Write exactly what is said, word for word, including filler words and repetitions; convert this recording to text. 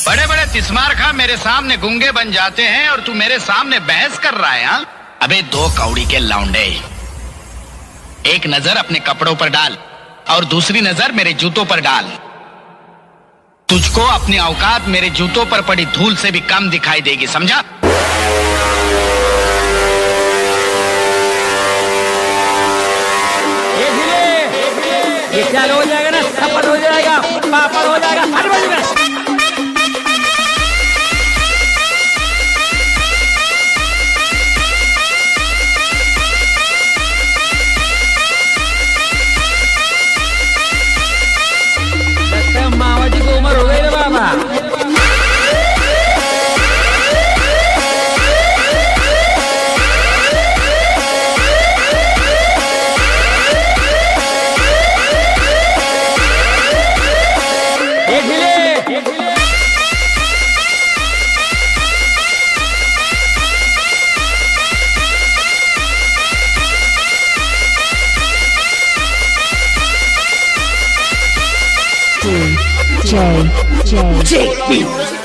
बड़े बड़े तिस्मार खा मेरे सामने गूंगे बन जाते हैं और तू मेरे सामने बहस कर रहा है। हा? अबे दो कौड़ी के लौंडे, एक नजर अपने कपड़ों पर डाल और दूसरी नजर मेरे जूतों पर डाल। तुझको अपनी औकात मेरे जूतों पर पड़ी धूल से भी कम दिखाई देगी, समझा? ये चाल हो जाएगा ना, थप्पड़ हो जाएगा, पापड़ हो जाएगा, हर बज में। मामा जी को उम्र हो गई ना बाबा। J J J